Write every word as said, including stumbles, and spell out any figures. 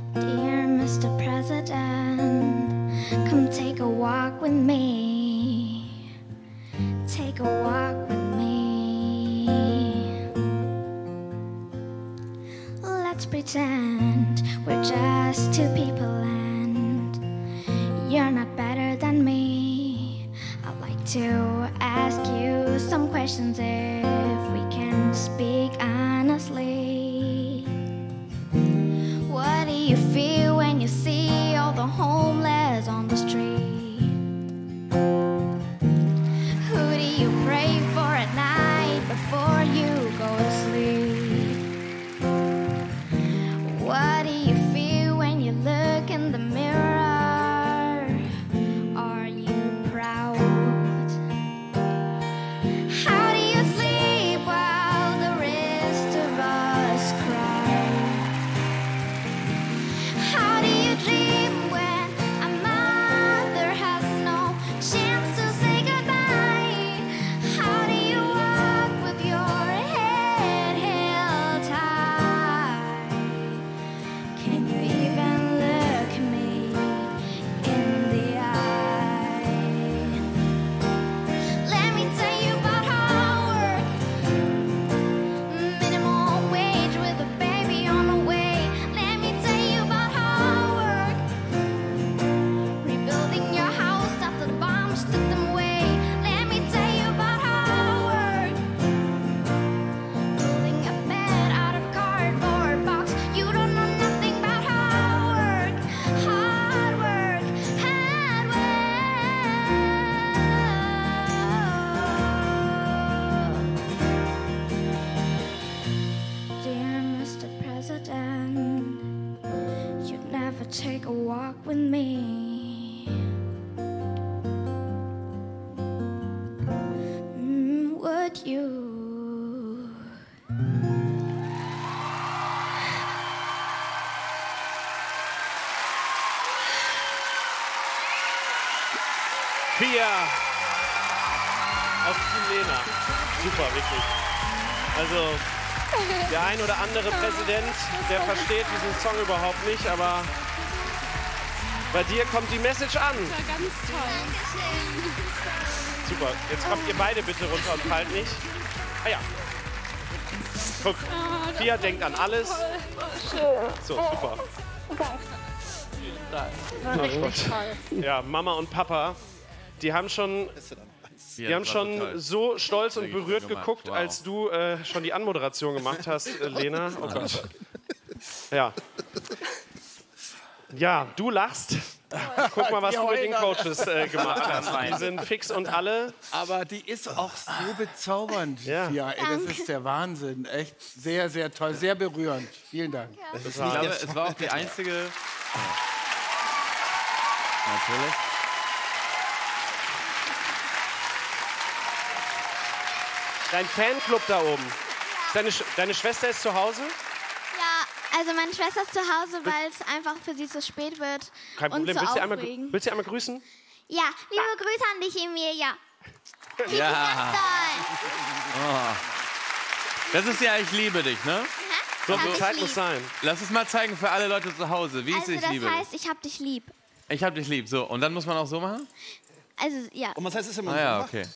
Dear Mister President, come take a walk with me. Take a walk with me. Let's pretend we're just two people and you're not better than me. I'd like to ask you some questions if we can speak honestly. What do you feel when you see all the homeless on the street? Who do you pray for at night before you go to sleep? What do you feel when you look in the mirror? Are you proud? How do you sleep while the rest of us cry? How do you dream when a mother has no chance to say goodbye? How do you walk with your head held high? Can you even look me in the eye? Let me tell you about hard work. Minimum wage with a baby on the way. Let me tell you about hard work. Rebuilding your house after the bombs took them away. Let me tell you about hard work. Building a bed out of cardboard box. You don't know nothing about hard work. Hard work, hard work. Dear Mister President, you'd never take a walk with me. Mm, would you? Pia aus Team Lena. Super, wirklich. Also, der ein oder andere Präsident, der versteht diesen Song überhaupt nicht, aber bei dir kommt die Message an. Das war ganz toll. Super. Jetzt kommt ihr beide bitte runter und fallt nicht. Ah ja. Guck, Pia denkt an alles. So, super. Ja, Mama und Papa, die haben schon, die haben schon so stolz und berührt geguckt, als du äh, schon die Anmoderation gemacht hast, äh, Lena. Oh Gott. Ja. Ja, du lachst. Guck mal, was du mit den Coaches äh, gemacht hast. Die sind fix und alle. Aber die ist auch so bezaubernd. Ja. Ja, ey, das ist der Wahnsinn. Echt sehr, sehr toll, sehr berührend. Vielen Dank. Das Ich war, glaube, es war auch die einzige. Natürlich. dein Fanclub da oben. Deine, Sch deine Schwester ist zu Hause? Ja, also meine Schwester ist zu Hause, weil es einfach für sie so spät wird. Kein und Problem. so Willst du, einmal, aufregend. willst du einmal grüßen? Ja, liebe Grüße an dich, Emilia. Ja. Oh. Das ist ja Ich liebe dich, ne? So Hab viel ich Zeit lieb. muss sein. Lass es mal zeigen für alle Leute zu Hause. Wie ist Also Ich das liebe heißt, ich hab dich lieb. dich? Ich hab dich lieb. So, und dann muss man auch so machen? Also ja. Und was heißt es, wenn man Ah so ja, macht? okay.